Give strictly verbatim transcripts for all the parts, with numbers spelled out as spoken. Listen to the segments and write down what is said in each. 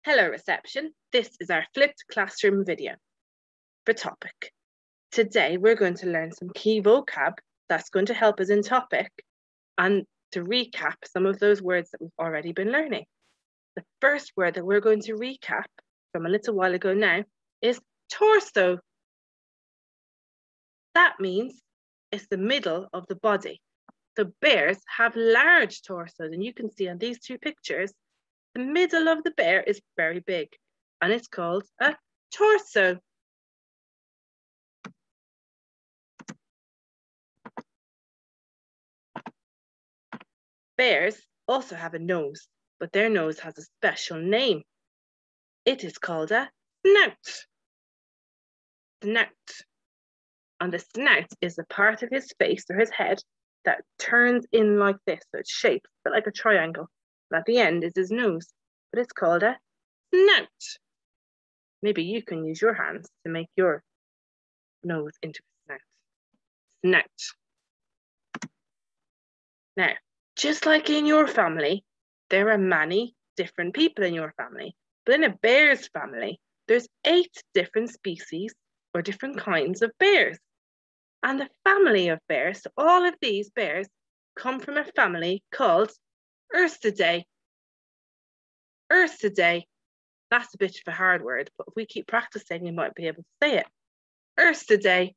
Hello reception, this is our flipped classroom video for topic. Today we're going to learn some key vocab that's going to help us in topic and to recap some of those words that we've already been learning. The first word that we're going to recap from a little while ago now is torso. That means it's the middle of the body. So bears have large torsos, and you can see on these two pictures the middle of the bear is very big and it's called a torso. Bears also have a nose, but their nose has a special name. It is called a snout. Snout. And the snout is the part of his face or his head that turns in like this, so it's shaped a bit like a triangle. But at the end is his nose, but it's called a snout. Maybe you can use your hands to make your nose into a snout. Snout. Now, just like in your family, there are many different people in your family, but in a bear's family, there's eight different species or different kinds of bears. And the family of bears, so all of these bears come from a family called Ursidae. Ursidae. That's a bit of a hard word, but if we keep practicing, you might be able to say it. Ursidae.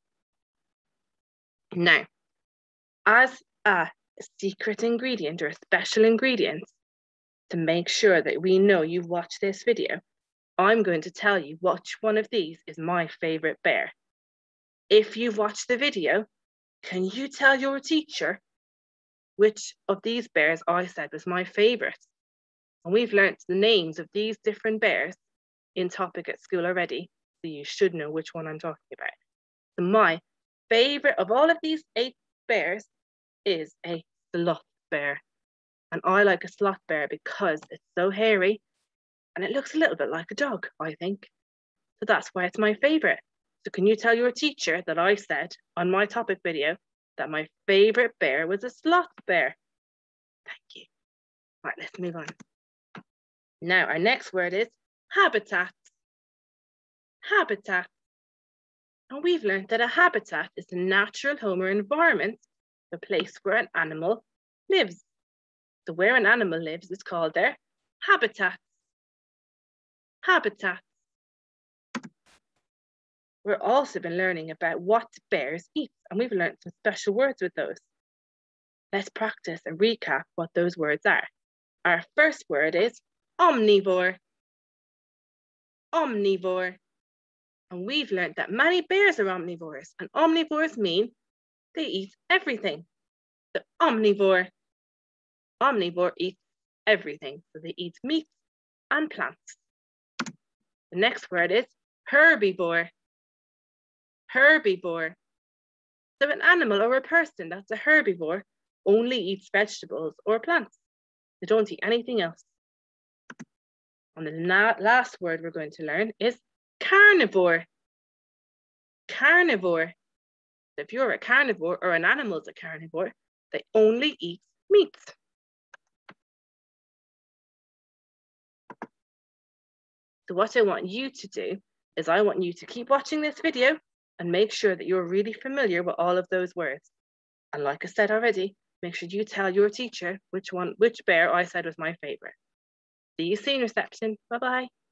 Now, as a secret ingredient or a special ingredient to make sure that we know you've watched this video, I'm going to tell you which one of these is my favorite bear. If you've watched the video, can you tell your teacher which of these bears I said was my favorite? And we've learnt the names of these different bears in topic at school already, so you should know which one I'm talking about. So my favorite of all of these eight bears is a sloth bear. And I like a sloth bear because it's so hairy and it looks a little bit like a dog, I think. So that's why it's my favorite. So can you tell your teacher that I said on my topic video that my favorite bear was a sloth bear? Thank you. Right, let's move on. Now, our next word is habitat. Habitat. And we've learned that a habitat is a natural home or environment, the place where an animal lives. So where an animal lives is called their habitat. Habitat. We've also been learning about what bears eat, and we've learned some special words with those. Let's practice and recap what those words are. Our first word is omnivore. Omnivore. And we've learned that many bears are omnivores, and omnivores mean they eat everything. The omnivore. Omnivore eats everything, so they eat meat and plants. The next word is herbivore. Herbivore. So an animal or a person that's a herbivore only eats vegetables or plants. They don't eat anything else. And the last word we're going to learn is carnivore. Carnivore. If you're a carnivore or an animal's a carnivore, they only eat meat. So what I want you to do is I want you to keep watching this video and make sure that you're really familiar with all of those words. And like I said already, make sure you tell your teacher which one, which bear I said was my favorite. See you soon, reception. Bye-bye.